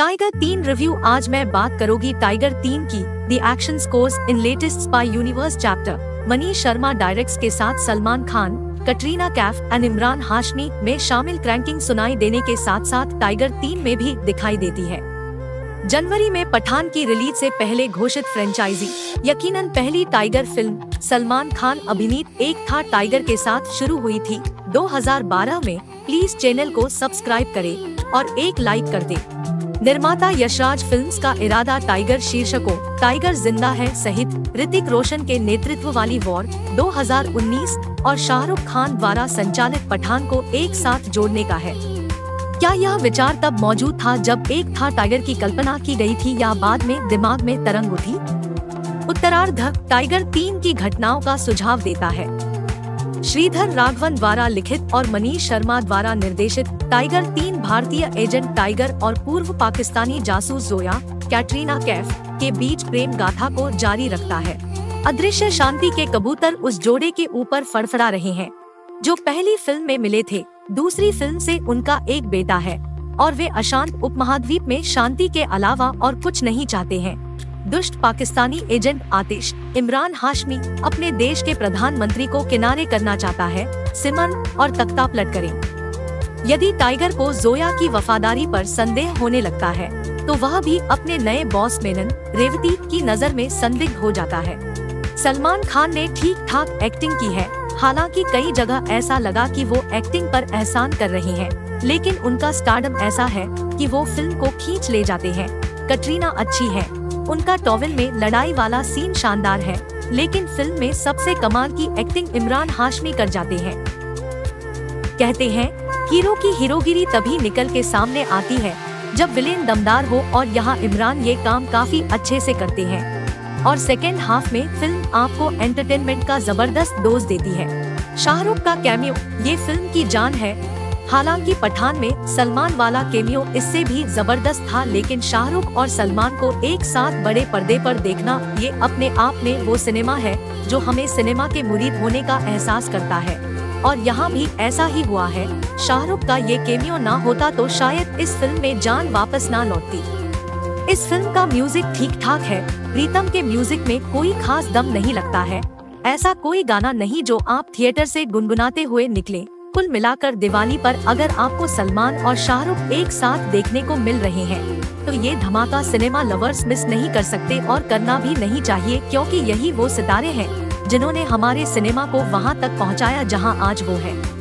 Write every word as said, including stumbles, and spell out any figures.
Tiger तीन review. आज मैं बात करूंगी टाइगर तीन की। The action scores in latest spy universe chapter. Manish Sharma directs के साथ सलमान खान, कटरीना कैफ एंड इमरान हाशमी में शामिल क्रैंकिंग सुनाई देने के साथ साथ टाइगर तीन में भी दिखाई देती है। जनवरी में पठान की रिलीज से पहले घोषित फ्रेंचाइजी यकीनन पहली टाइगर फिल्म सलमान खान अभिनीत एक था टाइगर के साथ शुरू हुई थी दो हज़ार बारह में। प्लीज चैनल को सब्सक्राइब करें और एक लाइक कर दें। निर्माता यशराज फिल्म्स का इरादा टाइगर शीर्षकों टाइगर जिंदा है सहित ऋतिक रोशन के नेतृत्व वाली वॉर दो हज़ार उन्नीस और शाहरुख खान द्वारा संचालित पठान को एक साथ जोड़ने का है। क्या यह विचार तब मौजूद था जब एक था टाइगर की कल्पना की गई थी या बाद में दिमाग में तरंग उठी? उत्तरार्ध टाइगर तीन की घटनाओं का सुझाव देता है। श्रीधर राघवन द्वारा लिखित और मनीष शर्मा द्वारा निर्देशित टाइगर तीन भारतीय एजेंट टाइगर और पूर्व पाकिस्तानी जासूस जोया कैटरीना कैफ के बीच प्रेम गाथा को जारी रखता है। अदृश्य शांति के कबूतर उस जोड़े के ऊपर फड़फड़ा रहे हैं जो पहली फिल्म में मिले थे। दूसरी फिल्म से उनका एक बेटा है और वे अशांत उपमहाद्वीप में शांति के अलावा और कुछ नहीं चाहते हैं। दुष्ट पाकिस्तानी एजेंट आतिश इमरान हाशमी अपने देश के प्रधानमंत्री को किनारे करना चाहता है। सिमन और तख्ता पलट करें। यदि टाइगर को जोया की वफादारी पर संदेह होने लगता है तो वह भी अपने नए बॉस मेनन रेवती की नजर में संदिग्ध हो जाता है। सलमान खान ने ठीक ठाक एक्टिंग की है, हालांकि कई जगह ऐसा लगा कि वो एक्टिंग पर एहसान कर रहे हैं, लेकिन उनका स्टारडम ऐसा है कि वो फिल्म को खींच ले जाते हैं। कटरीना अच्छी है, उनका टॉवेल में लड़ाई वाला सीन शानदार है, लेकिन फिल्म में सबसे कमाल की एक्टिंग इमरान हाशमी कर जाते हैं। कहते हैं हीरो की हीरोगिरी तभी निकल के सामने आती है जब विलेन दमदार हो, और यहाँ इमरान ये काम काफी अच्छे से करते हैं और सेकेंड हाफ में फिल्म आपको एंटरटेनमेंट का जबरदस्त डोज देती है। शाहरुख का कैमियो ये फिल्म की जान है। हालांकि पठान में सलमान वाला कैमियो इससे भी जबरदस्त था, लेकिन शाहरुख और सलमान को एक साथ बड़े पर्दे पर देखना ये अपने आप में वो सिनेमा है जो हमें सिनेमा के मुरीद होने का एहसास करता है, और यहाँ भी ऐसा ही हुआ है। शाहरुख का ये कैमियो ना होता तो शायद इस फिल्म में जान वापस ना लौटती। इस फिल्म का म्यूजिक ठीक ठाक है। प्रीतम के म्यूजिक में कोई खास दम नहीं लगता है। ऐसा कोई गाना नहीं जो आप थिएटर से गुनगुनाते हुए निकले। कुल मिलाकर दिवाली पर अगर आपको सलमान और शाहरुख एक साथ देखने को मिल रहे हैं तो ये धमाका सिनेमा लवर्स मिस नहीं कर सकते और करना भी नहीं चाहिए, क्योंकि यही वो सितारे हैं जिन्होंने हमारे सिनेमा को वहाँ तक पहुँचाया जहाँ आज वो है।